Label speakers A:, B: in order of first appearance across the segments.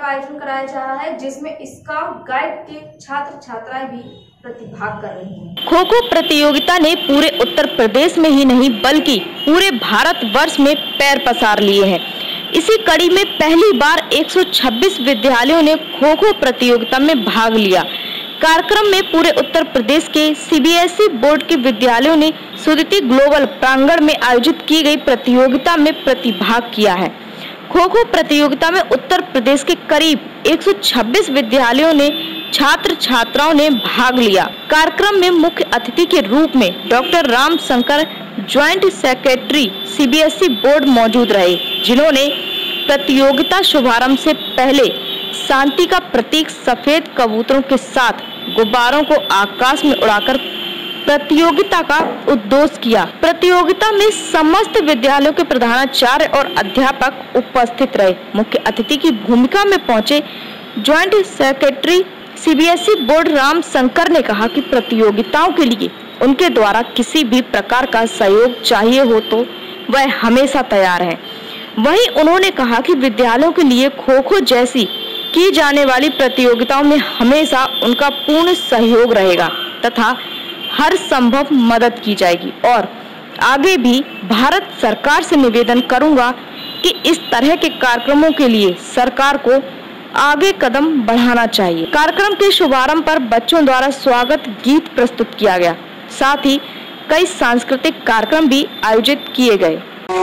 A: का आयोजन कराया जा रहा है, जिसमें स्काउट गाइड के छात्र छात्राएं भी प्रतिभाग कर रही हैं।
B: खो खो प्रतियोगिता ने पूरे उत्तर प्रदेश में ही नहीं बल्कि पूरे भारत वर्ष में पैर पसार लिए हैं। इसी कड़ी में पहली बार 126 विद्यालयों ने खो खो प्रतियोगिता में भाग लिया। कार्यक्रम में पूरे उत्तर प्रदेश के सीबीएसई बोर्ड के विद्यालयों ने सुदिति ग्लोबल प्रांगण में आयोजित की गई प्रतियोगिता में प्रतिभाग किया है। खो खो प्रतियोगिता में उत्तर प्रदेश के करीब 126 विद्यालयों ने छात्र छात्राओं ने भाग लिया। कार्यक्रम में मुख्य अतिथि के रूप में doctor Ram Shankar joint secretary CBSE board मौजूद रहे, जिन्होंने प्रतियोगिता शुभारंभ से पहले शांति का प्रतीक सफेद कबूतरों के साथ गुब्बारों को आकाश में उड़ाकर प्रतियोगिता का उद्घोष किया। प्रतियोगिता में समस्त विद्यालयों के प्रधानाचार्य और अध्यापक उपस्थित रहे। मुख्य अतिथि की भूमिका में पहुंचे joint secretary CBSE board Ram Shankar ने कहा कि प्रतियोगिताओं के लिए उनके द्वारा किसी भी प्रकार का सहयोग चाहिए हो तो वह हमेशा तैयार हैं। वहीं उन्होंने कहा कि विद्यालयों के लिए खो खो जैसी की जाने वाली प्रतियोगिताओं में हमेशा उनका पूर्ण सहयोग रहेगा तथा हर संभव मदद की जाएगी और आगे भी भारत सरकार से निवेदन करूंगा कि इस तरह के कार्यक्रमों के लिए सरकार को आगे कदम बढ़ाना चाहिए। कार्यक्रम के शुभारंभ पर बच्चों द्वारा स्वागत गीत प्रस्तुत किया गया, साथ ही कई सांस्कृतिक कार्यक्रम भी आयोजित किए गए।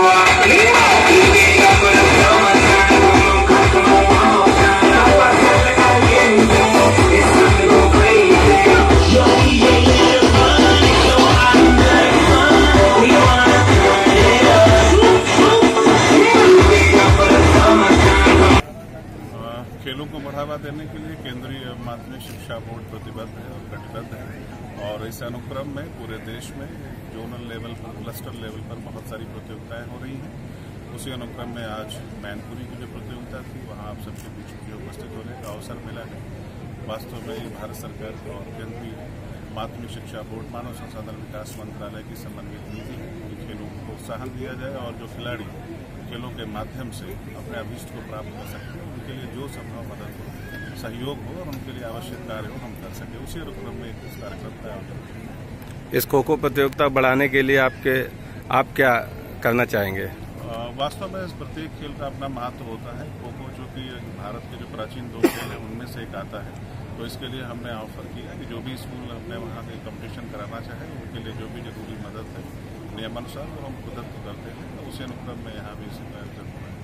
C: खेलों को बढ़ावा देने के लिए केंद्रीय माध्यमिक शिक्षा बोर्ड प्रतिबद्ध है और कटिबद्ध है और इस अनुक्रम में पूरे देश में जोनल लेवल पर, क्लस्टर लेवल पर बहुत सारी प्रतियोगिताएं हो रही हैं। उसी अनुक्रम में आज मैनपुरी की जो प्रतियोगिता थी वहां आप सबके बीच में उपस्थित होने का अवसर मिला है। वास्तव में भारत सरकार और केंद्रीय माध्यमिक शिक्षा बोर्ड मानव संसाधन विकास मंत्रालय की समन्वित नीति है कि खेलों को प्रोत्साहन दिया जाए और जो खिलाड़ी खेलों के माध्यम से अपने अभीष्ट को प्राप्त कर सकते हैं उनके लिए जो संभव मदद हो, सहयोग हो और उनके लिए आवश्यक कार्य हो हम कर सकें। उसी अनुक्रम में इस कार्यक्रम का आयोजन।
D: इस खो खो प्रतियोगिता बढ़ाने के लिए आप क्या करना चाहेंगे?
C: वास्तव में इस प्रत्येक खेल का अपना महत्व होता है। खो खो जो कि भारत के जो प्राचीन 2 खेल हैं उनमें से एक आता है, तो इसके लिए हमने ऑफर किया कि जो भी स्कूल अपने वहाँ के कंपटीशन कराना चाहे उनके लिए जो भी जरूरी मदद है नियमानुसार वो हम प्रदत्त करते हैं। तो उसी अनुक्रम में यहाँ भी आयोजन हो रहा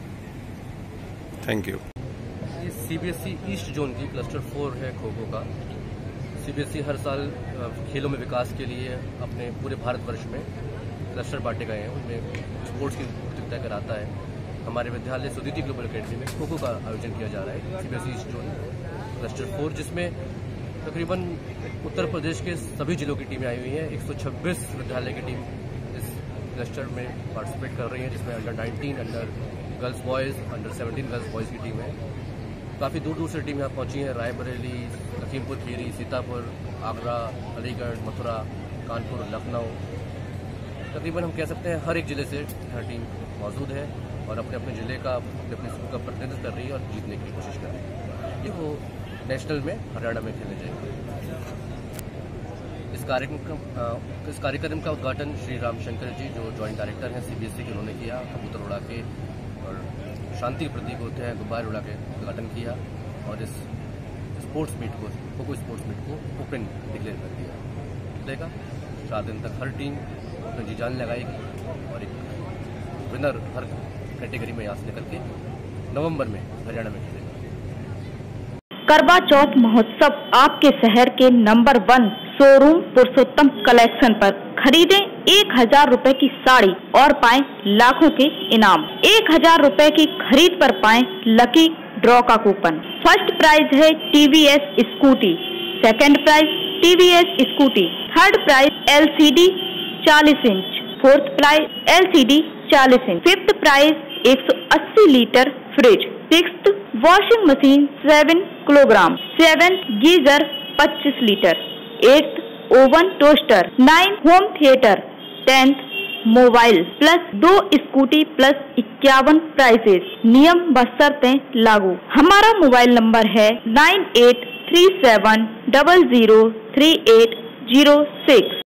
C: है।
D: Thank you.
E: ये सीबीएसई ईस्ट जोन की क्लस्टर 4 है खो खो का। सीबीएसई हर साल खेलों में विकास के लिए अपने पूरे भारतवर्ष में क्लस्टर बांटे गए हैं, उनमें स्पोर्ट्स की प्रतियोगिता कराता है। हमारे विद्यालय सुदिति ग्लोबल अकेडमी में खो खो का आयोजन किया जा रहा है सीबीएसई ईस्ट जोन क्लस्टर 4, जिसमें तकरीबन उत्तर प्रदेश के सभी जिलों की टीमें आई हुई हैं। 126 विद्यालय की टीम इस क्लस्टर में पार्टिसिपेट कर रही है, जिसमें under 19, under girls boys, under 17 girls boys की टीम है। काफ़ी दूर दूर से टीम यहाँ पहुँची हैं। रायबरेली, लखीमपुर खीरी, सीतापुर, आगरा, अलीगढ़, मथुरा, कानपुर, लखनऊ, तकरीबन हम कह सकते हैं हर एक ज़िले से यहाँ टीम मौजूद है और अपने अपने ज़िले का, अपने स्कूल का प्रतिनिधित्व कर रही है और जीतने की कोशिश कर रही है। ये वो नेशनल में हरियाणा में खेले जाएंगे। इस कार्यक्रम का उद्घाटन श्री राम शंकर जी, जो जॉइंट डायरेक्टर हैं सीबीएसई के, उन्होंने किया। कबूतर उड़ा के और शांति के प्रतीक होते हैं गुब्बारे उड़ा के उद्घाटन किया और इस स्पोर्ट्स मीट को, खो खो स्पोर्ट्स मीट को ओपन डिक्लेयर कर दिया देगा। 4 दिन तक हर टीम अपनी जी जान लगाएगी और एक विनर हर कैटेगरी में यहाँ से निकल के नवंबर में हरियाणा में खेलेगा।
B: करवा चौथ महोत्सव आपके शहर के नंबर 1 शोरूम पुरुषोत्तम कलेक्शन पर खरीदें 1000 रुपए की साड़ी और पाएं लाखों के इनाम। 1000 रुपए की खरीद पर पाएं लकी ड्रॉ का कूपन। फर्स्ट प्राइज है TVS Scooty, second prize TVS Scooty, third prize LCD 40 inch, fourth prize LCD 40 inch, fifth prize 180 litre fridge, sixth washing machine 7 kilogram, 7 geyser 25 litre, 8th oven toaster, 9 home theatre, 10th mobile plus 2 Scooty plus 51 prizes. नियम व शर्तें लागू। हमारा mobile number है 9837003806।